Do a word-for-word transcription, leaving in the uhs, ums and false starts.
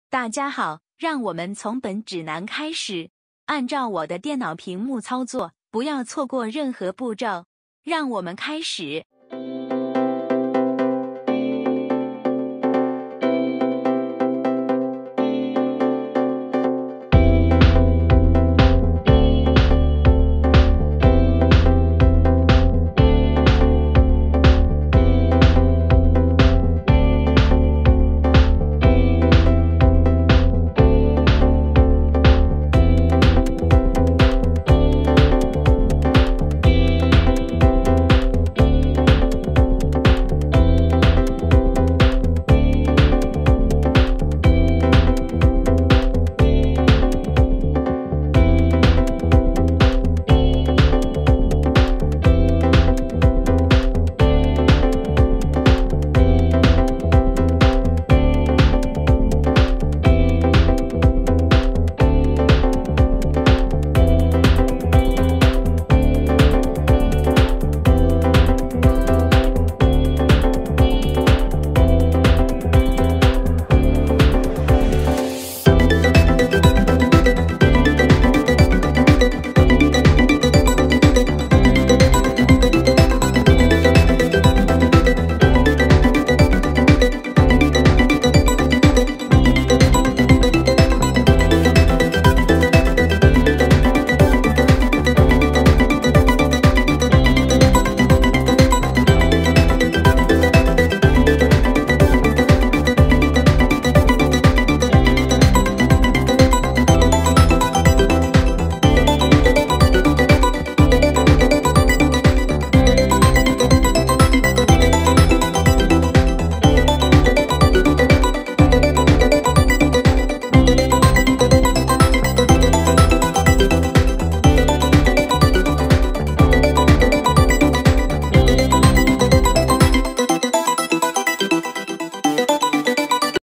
大家好，让我们从本指南开始，按照我的电脑屏幕操作，不要错过任何步骤。让我们开始。